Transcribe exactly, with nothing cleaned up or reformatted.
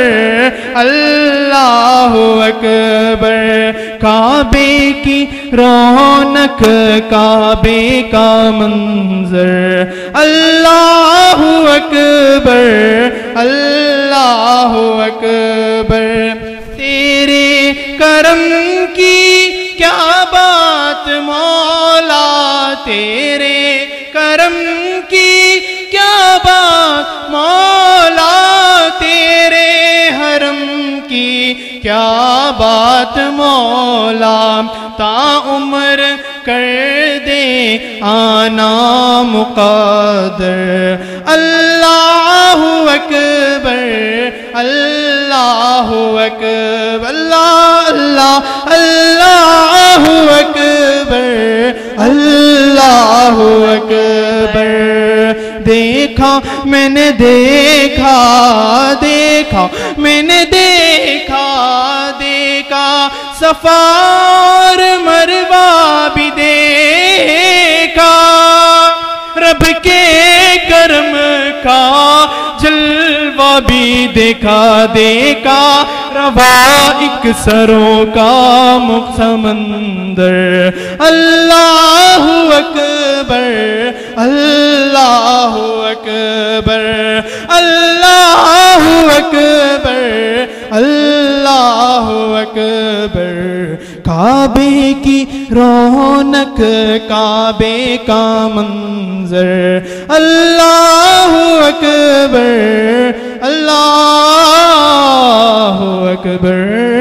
अल्लाह अकबर। काबे की रौनक काबे का मंजर, अल्लाह अकबर अल्लाह अकबर। तेरे करम की क्या बात मौला, तेरे करम की क्या बात मौला, तेरे हरम की क्या बात मौला। ता उम्र कर दे आना मुक़द्दर, अल्लाह अकबर अल्लाह अकबर। अल्लाह अल्लाह अल्लाह अकबर अल्लाह अकबर। देखा मैंने देखा देखा मैंने देखा देखा, सफार मरवा भी देखा, रब के करम का जलवा भी देखा देखा। रवा एक सरों का मुख समंदर, अल्लाह अकबर अल्लाह अकबर अल्लाह अकबर अल्लाह अकबर। काबे की रौनक काबे का मंजर, अल्लाह अकबर अल्लाह अकबर।